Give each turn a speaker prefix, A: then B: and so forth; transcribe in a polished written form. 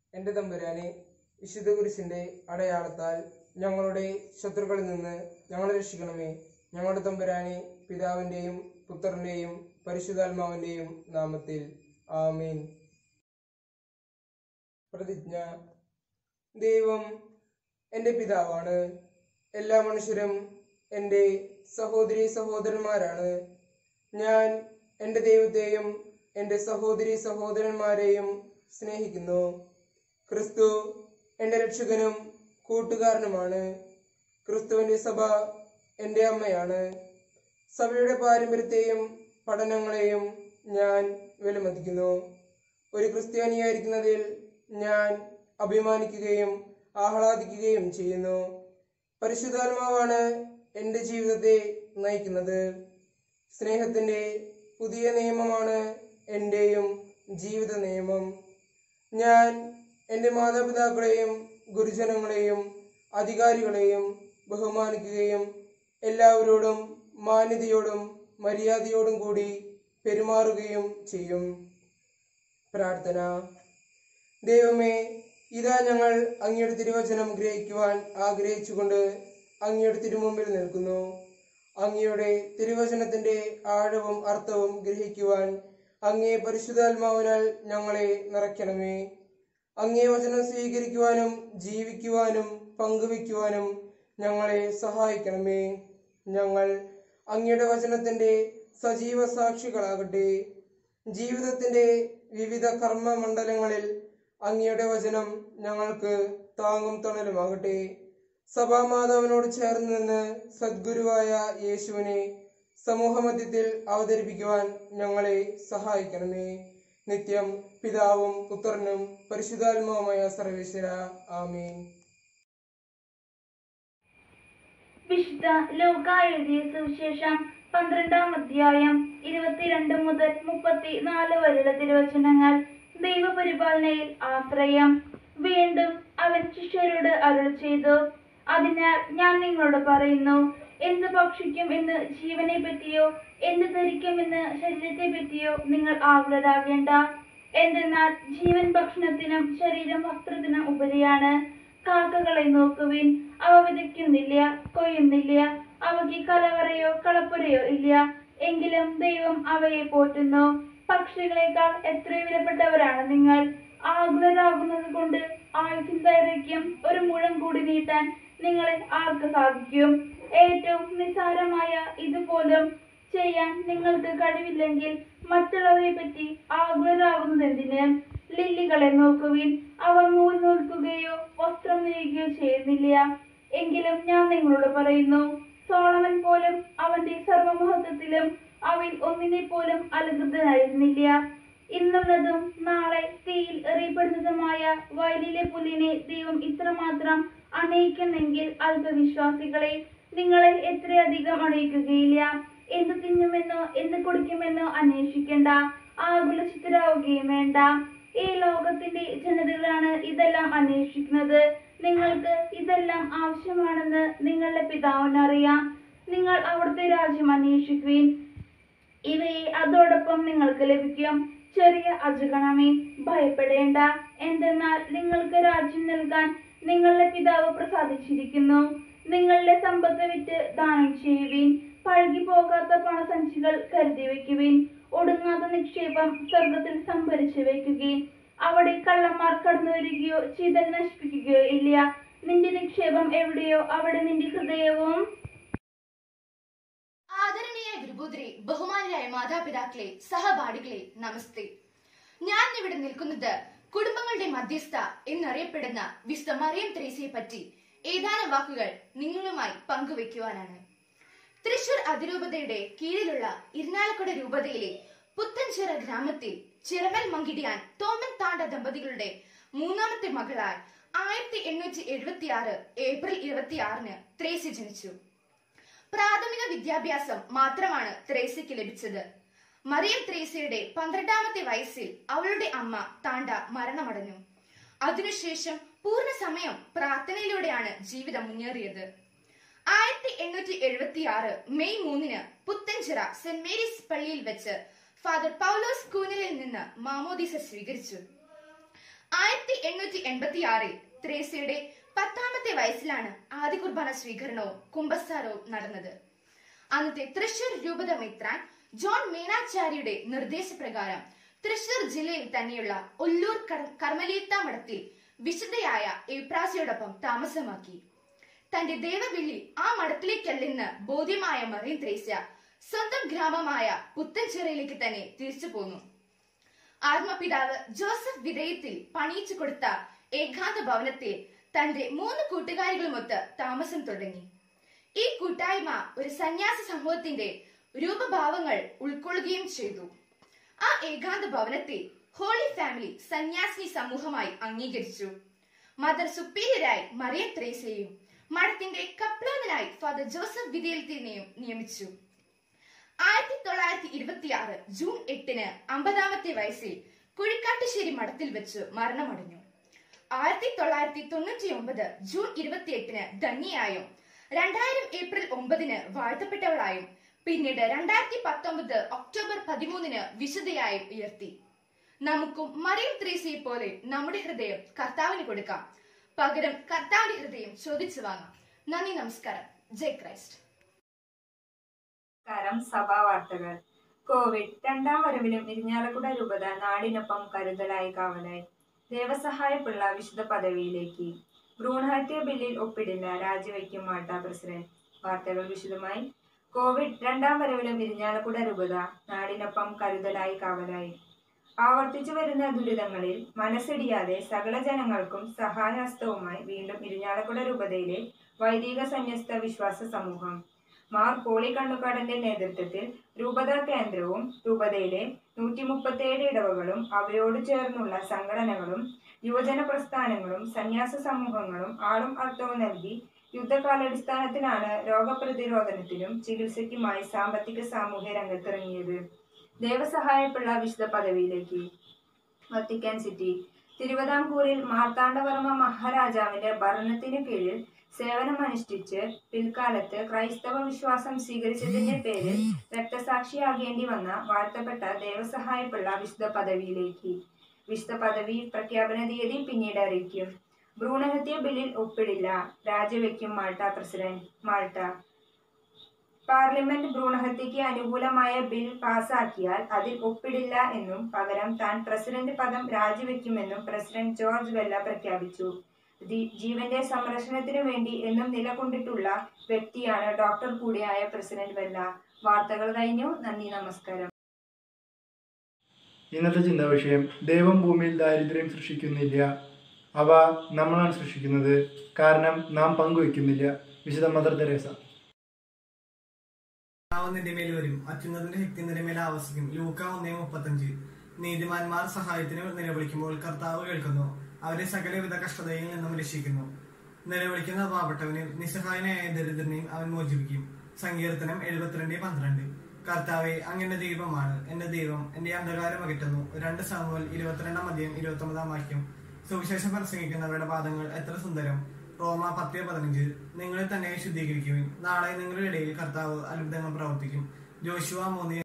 A: എൻ്റെ തമ്പുരാനെ, വിശുദ്ധ കുരിശിൻ്റെ അടയാളത്താൽ ഞങ്ങളുടെ ശത്രുക്കളിൽ നിന്ന് ഞങ്ങളെ രക്ഷിക്കണമേ. ഞങ്ങളുടെ തമ്പുരാനെ, പിതാവിൻ്റെയും പുത്രൻ്റെയും പരിശുദ്ധാത്മാവിൻ്റെയും നാമത്തിൽ ആമേൻ. പ്രതിജ്ഞ. ദൈവം എൻ്റെ പിതാവാണ്. എല്ലാ മനുഷ്യരും എൻ്റെ സഹോദരീ സഹോദരന്മാരാണ്. ഞാൻ എൻ്റെ ദൈവത്തെയും എൻ്റെ സഹോദരീ സഹോദരന്മാരെയും സ്നേഹിക്കുന്നു. ക്രിസ്തു എൻ്റെ രക്ഷകനും കൂട്ടുകാരനുമാണ്. ക്രിസ്തുവിൻ്റെ സഭ എൻ്റെ അമ്മയാണ്. സഭയുടെ പാരമ്പര്യത്തെയും പഠനങ്ങളെയും ഞാൻ വിലമതിക്കുന്നു. ഒരു ക്രിസ്ത്യാനിയായിരിക്കുന്നതിൽ ഞാൻ അഭിമാനിക്കുകയും ആഹ്ലാദിക്കുകയും ചെയ്യുന്നു. പരിശുദ്ധാത്മാവാണ് എൻ്റെ ജീവിതത്തെ നയിക്കുന്നത്. സ്നേഹത്തിൻ്റെ പുതിയ നിയമമാണ് എൻ്റെയും ജീവിത നിയമം. ഞാൻ എൻ്റെ മാതാപിതാക്കളെയും ഗുരുജനങ്ങളെയും അധികാരികളെയും ബഹുമാനിക്കുകയും എല്ലാവരോടും മാന്യതയോടും മര്യാദയോടും കൂടി പെരുമാറുകയും ചെയ്യും. പ്രാർത്ഥന. ദൈവമേ, ഇതാ ഞങ്ങൾ അങ്ങയുടെ തിരുവചനം ഗ്രഹിക്കുവാൻ ആഗ്രഹിച്ചുകൊണ്ട് അങ്ങയുടെ തിരുമുമ്പിൽ നിൽക്കുന്നു. അങ്ങയുടെ തിരുവചനത്തിൻ്റെ ആഴവും അർത്ഥവും ഗ്രഹിക്കുവാൻ അങ്ങേ പരിശുദ്ധാത്മാവിനാൽ ഞങ്ങളെ നിറയ്ക്കണമേ. അങ്ങേ വചനം സ്വീകരിക്കുവാനും ജീവിക്കുവാനും പങ്കുവയ്ക്കുവാനും ഞങ്ങളെ സഹായിക്കണമേ. ഞങ്ങൾ അങ്ങയുടെ വചനത്തിൻ്റെ സജീവ സാക്ഷികളാകട്ടെ. ജീവിതത്തിൻ്റെ വിവിധ കർമ്മമണ്ഡലങ്ങളിൽ അങ്ങയുടെ വചനം ഞങ്ങൾക്ക് താങ്ങും തണലുമാകട്ടെ. സഭാമാതാവിനോട് ചേർന്ന് നിന്ന് സദ്ഗുരുവായ യേശുവിനെ സമൂഹമധ്യത്തിൽ അവതരിപ്പിക്കുവാൻ ഞങ്ങളെ സഹായിക്കണമേ. നിത്യം പിതാവും പുത്രനും പരിശുദ്ധാത്മാവുമായ സർവേശ്വര. ആമേൻ.
B: വിശുദ്ധ ലൂക്കാ എഴുതിയ സുവിശേഷം 12-ാം അധ്യായം 22 മുതൽ 34 വരെയുള്ള തിരുവചനങ്ങൾ. ദൈവപരിപാലനയിൽ ആശ്രയം. വീണ്ടും അവൻ ശിഷ്യരോട് അരുളി ചെയ്തു, അതിനാൽ ഞാൻ നിങ്ങളോട് പറയുന്നു, എന്ത് ഭക്ഷിക്കും എന്ന് ജീവനെ പറ്റിയോ എന്ത് ധരിക്കും എന്ന് ശരീരത്തെ പറ്റിയോ നിങ്ങൾ ആകുലരാകേണ്ട. എന്തെന്നാൽ ജീവൻ ഭക്ഷണത്തിനും ശരീരം വസ്ത്രത്തിനും ഉപരിയാണ്. കാക്കകളെ നോക്കുവിൻ, അവ വിതയ്ക്കുന്നില്ല, കൊയ്യുന്നില്ല, അവയ്ക്ക് കലവറയോ കളപ്പുരയോ ഇല്ല, എങ്കിലും ദൈവം അവയെ പോറ്റുന്നു. പക്ഷികളെക്കാൾ എത്രയോ വിലപ്പെട്ടവരാണ് നിങ്ങൾ. ആകുലരാകുന്നത് കൊണ്ട് ആയുസ്സിൻ ദൈർഘ്യം ഒരു മുഴം കൂടി നീട്ടാൻ നിങ്ങളിൽ ആർക്ക് സാധിക്കും? ഏറ്റവും നിസ്സാരമായ ഇതുപോലും ചെയ്യാൻ നിങ്ങൾക്ക് കഴിവില്ലെങ്കിൽ മറ്റുള്ളവരെ പറ്റി ആകുലരാകുന്നതെന്തിന്? ലില്ലികളെ നോക്കുവിൻ, അവ നൂൽ നൂൽക്കുകയോ വസ്ത്രം നെയ്യുകയോ ചെയ്യുന്നില്ല. എങ്കിലും ഞാൻ നിങ്ങളോട് പറയുന്നു, സോളമൻ പോലും അവന്റെ സർവമഹത്വത്തിലും അവയിൽ ഒന്നിനെ പോലും അലങ്കൃതനായിരുന്നില്ല. ഇന്നുള്ളതും നാളെ തീയിൽ എറിയപ്പെടുന്നതുമായ വയലിലെ പുല്ലിനെ ദൈവം ഇത്രമാത്രം അണയിക്കുന്നെങ്കിൽ അല്പവിശ്വാസികളെ, നിങ്ങളെ എത്രയധികം അണയിക്കുകയില്ല. എന്ത് തിന്നുമെന്നോ എന്ത് കുടിക്കുമെന്നോ അന്വേഷിക്കേണ്ട, ആകുലചിത്തരാവുകയും വേണ്ട. ഈ ലോകത്തിന്റെ ജനതകളാണ് ഇതെല്ലാം അന്വേഷിക്കുന്നത്. നിങ്ങൾക്ക് ഇതെല്ലാം ആവശ്യമാണെന്ന് നിങ്ങളുടെ പിതാവിനറിയാം. നിങ്ങൾ അവിടുത്തെ രാജ്യം അന്വേഷിക്കുവിൻ, ഇവയെ അതോടൊപ്പം നിങ്ങൾക്ക് ലഭിക്കും. ചെറിയ അജഗണമേ, ഭയപ്പെടേണ്ട. എന്തെന്നാൽ നിങ്ങൾക്ക് രാജ്യം നൽകാൻ നിങ്ങളുടെ പിതാവ് പ്രസാദിച്ചിരിക്കുന്നു. നിങ്ങളുടെ സമ്പത്ത് വിറ്റ് ദാനം ചെയ്യുവിൻ. പഴകി പോകാത്ത പണസഞ്ചികൾ കരുതി വയ്ക്കുവിൻ. ഒടുങ്ങാത്ത നിക്ഷേപം സ്വർഗത്തിൽ സംഭരിച്ചു വയ്ക്കുകയും അവിടെ കള്ളന്മാർ കടന്നു വരികയോ ചീതൽ നശിപ്പിക്കുകയോ ഇല്ല. നിന്റെ നിക്ഷേപം എവിടെയോ അവിടെ നിന്റെ ഹൃദയവും.
C: ആദരണീയ ഗുരുപുത്രി, ബഹുമാനരായ മാതാപിതാക്കളെ, സഹപാഠികളെ, നമസ്തേ. ഞാൻ ഇവിടെ നിൽക്കുന്നത് കുടുംബങ്ങളുടെ മധ്യസ്ഥ എന്നറിയപ്പെടുന്ന വിശുദ്ധ മറിയം ത്രേസ്യയെ പറ്റി ഏതാനും വാക്കുകൾ നിങ്ങളുമായി പങ്കുവയ്ക്കുവാനാണ്. തൃശൂർ അതിരൂപതയുടെ കീഴിലുള്ള ഇരിഞ്ഞാലക്കുട രൂപതയിലെ പുത്തൻചിറ ഗ്രാമത്തിൽ ചിറമൽ മങ്കിടിയാൻ തോമൻ താണ്ട ദമ്പതികളുടെ മൂന്നാമത്തെ മകളായി 1876 ഏപ്രിൽ 26 ത്രേസ്യ ജനിച്ചു. പ്രാഥമിക വിദ്യാഭ്യാസം മാത്രമാണ് ത്രേസ്യയ്ക്ക് ലഭിച്ചത്. മറിയം ത്രേസ്യയുടെ 12ാമത്തെ വയസ്സിൽ അവളുടെ അമ്മ താണ്ട മരണമടഞ്ഞു. അതിനുശേഷം പൂർണ്ണ സമയം പ്രാർത്ഥനയിലൂടെയാണ് ജീവിതം മുന്നേറിയത്. 1876 മെയ് 3 പുത്തൻചിറ സെന്റ് മേരീസ് പള്ളിയിൽ വെച്ച് ഫാദർ പൗലോസ് കൂനലിൽ നിന്ന് മാമോദീസ സ്വീകരിച്ചു. 1886 ത്രേസ്യയുടെ 10ാമത്തെ വയസ്സിലാണ് ആദ്യ കുർബാന സ്വീകരണവും കുംഭസാരവും നടന്നത്. അന്നത്തെ തൃശൂർ രൂപത മെത്രാൻ ജോൺ മീനാചാര്യയുടെ നിർദ്ദേശപ്രകാരം തൃശൂർ ജില്ലയിൽ തന്നെയുള്ള ഒല്ലൂർ കർമ്മലീത്ത മഠത്തിൽ വിശുദ്ധയായ എപ്രാസിയോടൊപ്പം താമസമാക്കി. തന്റെ ദേവവിളി ആ മഠത്തിലേക്കല്ലെന്ന് ബോധ്യമായ മറിയം ത്രേസ്യ സ്വന്തം ഗ്രാമമായ പുത്തൻചിറയിലേക്ക് തന്നെ തിരിച്ചു പോന്നു. ആത്മപിതാവ് ജോസഫ് വിധേയത്തിൽ പണിയിച്ചു കൊടുത്ത ഏകാന്ത ഭവനത്തിൽ തന്റെ 3 കൂട്ടുകാരികളുമൊത്ത് താമസം തുടങ്ങി. ഈ കൂട്ടായ്മ ഒരു സന്യാസ സമൂഹത്തിന്റെ രൂപഭാവങ്ങൾ ഉൾക്കൊള്ളുകയും ചെയ്തു. ആ ഏകാന്ത ഭവനത്തെ ഹോളി ഫാമിലി സന്യാസിനി സമൂഹമായി അംഗീകരിച്ചു. മദർ സുപ്പീരിയറായി മറിയം ത്രേസ്യയും മഠത്തിന്റെ കപ്ലാനായി ഫാദർ ജോസഫ് വിധേയത്തിനെയും നിയമിച്ചു. 1926 ജൂൺ 8-ന് 50ാമത്തെ വയസ്സിൽ കുഴിക്കാട്ടുശ്ശേരി മഠത്തിൽ വെച്ച് മരണമടഞ്ഞു. 1999 ജൂൺ 28-ന് ധന്യയായും 2000 ഏപ്രിൽ 9-ന് വാഴ്ത്തപ്പെട്ടവളായും പിന്നീട് 2019 ഒക്ടോബർ 13-ന് വിശുദ്ധയായും ഉയർത്തി. നമുക്കും മറിയം ത്രേസ്യയെ പോലെ നമ്മുടെ ഹൃദയം കർത്താവിന് കൊടുക്കാം. പകരം കർത്താവിന്റെ ഹൃദയം ചോദിച്ചു വാങ്ങാം. നന്ദി, നമസ്കാരം. ജയ് ക്രൈസ്റ്റ്.
D: സഭാ വാർത്തകൾ. കോവിഡ് 2ാം വരവിലും ഇരിഞ്ഞാലക്കുട രൂപത നാടിനൊപ്പം കരുതലായി കാവലായി. ദേവസഹായപിള്ള വിശുദ്ധ പദവിയിലേക്ക്. ഭ്രൂണഹത്യ ബില്ലിൽ ഒപ്പിടില്ല, രാജിവെക്കും മാൾട്ട പ്രസിഡന്റ്. വാർത്തകൾ വിശദമായി. കോവിഡ് 2ാം വരവിലും ഇരിഞ്ഞാലക്കുട രൂപത നാടിനൊപ്പം കരുതലായി കാവലായി. ആവർത്തിച്ചു വരുന്ന ദുരിതങ്ങളിൽ മനസ്സിടിയാതെ സകല ജനങ്ങൾക്കും സഹായഹസ്തവുമായി വീണ്ടും ഇരിഞ്ഞാലക്കുട രൂപതയിലെ വൈദിക സന്യസ്ത വിശ്വാസ സമൂഹം. മാർ പോളി കണ്ണുകാടന്റെ നേതൃത്വത്തിൽ രൂപതാ കേന്ദ്രവും രൂപതയിലെ 137 ഇടവകളും അവയോട് ചേർന്നുള്ള സംഘടനകളും യുവജന പ്രസ്ഥാനങ്ങളും സന്യാസ സമൂഹങ്ങളും ആളും അർത്ഥവും നൽകി യുദ്ധകാലാടിസ്ഥാനത്തിലാണ് രോഗപ്രതിരോധനത്തിനും ചികിത്സയ്ക്കുമായി സാമ്പത്തിക സാമൂഹ്യ രംഗത്തിറങ്ങിയത്. ദേവസഹായപിള്ള വിശുദ്ധ പദവിയിലേക്ക്. Vatican city. തിരുവിതാംകൂറിൽ മാർത്താണ്ഡവർമ്മ മഹാരാജാവിന്റെ ഭരണത്തിനു കീഴിൽ സേവനമനുഷ്ഠിച്ച് പിൽക്കാലത്ത് ക്രൈസ്തവ വിശ്വാസം സ്വീകരിച്ചതിന്റെ പേരിൽ രക്തസാക്ഷിയാകേണ്ടി വന്ന വാഴ്ത്തപ്പെട്ട ദേവസഹായപിള്ള വിശുദ്ധ പദവിയിലേക്ക്. വിശുദ്ധ പദവി പ്രഖ്യാപന തീയതി പിന്നീട് അറിയിക്കും. ഭ്രൂണഹത്യ ബില്ലിൽ ഒപ്പിടില്ല, രാജിവെക്കും മാൾട്ട പ്രസിഡന്റ്. മാൾട്ട. പാർലമെന്റ് ഭ്രൂണഹത്യക്ക് അനുകൂലമായ ബിൽ പാസാക്കിയാൽ അതിൽ ഒപ്പിടില്ല എന്നും പകരം താൻ പ്രസിഡന്റ് പദം രാജിവെക്കുമെന്നും പ്രസിഡന്റ് ജോർജ് വെല്ല പ്രഖ്യാപിച്ചു. ജീവന്റെ സംരക്ഷണത്തിനു വേണ്ടി എന്നും നിലകൊണ്ടിട്ടുള്ള വ്യക്തിയാണ് ഡോക്ടർ കൂടിയായ പ്രസിഡന്റ് വെല്ല. വാർത്തകൾ കഴിഞ്ഞു. നന്ദി, നമസ്കാരം.
E: ഇന്നത്തെ ചിന്താ വിഷയം: ദൈവം ഭൂമിയിൽ ദാരിദ്ര്യം സൃഷ്ടിക്കുന്നില്ല, അവ നമ്മളാണ് സൃഷ്ടിക്കുന്നത്. കാരണം നാം പങ്കുവെക്കുന്നില്ല. വിശുദ്ധ മദർ തെരേസ.
F: നിന്റെ മേൽ വരും, അത്യുന്നതിന്റെ ശക്തി നിന്റെ മേൽ ആവസിക്കും. ലൂക്ക 1:35. നീതിമാന്മാർ സഹായത്തിന് നിലവിളിക്കുമ്പോൾ കർത്താവ് കേൾക്കുന്നു, അവരെ സകലവിധ കഷ്ടതയിൽ നിന്നും രക്ഷിക്കുന്നു. നിലവിളിക്കുന്ന പാവപ്പെട്ടവനെ നിസ്സഹായനായ ദരിദ്രനെയും അവൻ മോചിപ്പിക്കും. സങ്കീർത്തനം 72:12. കർത്താവെ, അങ്ങന്റെ ദൈവമാണ് എന്റെ ദൈവം, എന്റെ അന്ധകാരം അകറ്റുന്നു. 2 സാമുവേൽ 22:29. സുവിശേഷം പ്രസംഗിക്കുന്നവരുടെ പാദങ്ങൾ എത്ര സുന്ദരം. റോമ 10:15. നിങ്ങളെ തന്നെ ശുദ്ധീകരിക്കുവിൻ, നാളെ നിങ്ങളുടെ ഇടയിൽ കർത്താവ് അത്ഭുതങ്ങൾ പ്രവർത്തിക്കും. ജോഷുവ 3